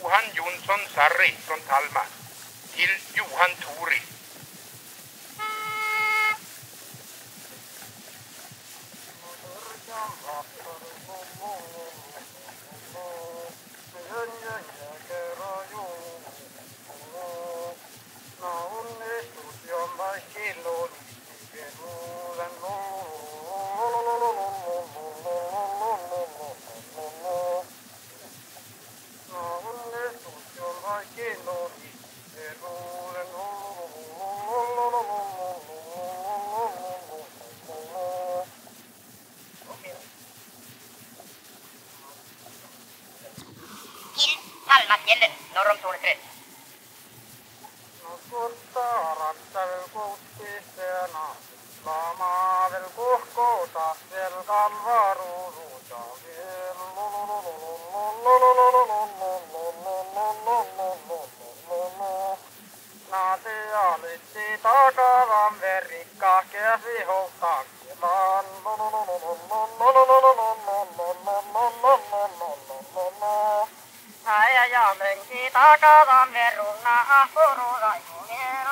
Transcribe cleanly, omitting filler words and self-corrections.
Johan Jonsson Sarri från Talma till Johan Tori. Talmafjället norr om Torneträsk. Takavan verikka käsi houkkaakkelaan. Äijä ja menki takavan verunna ahpuruuda.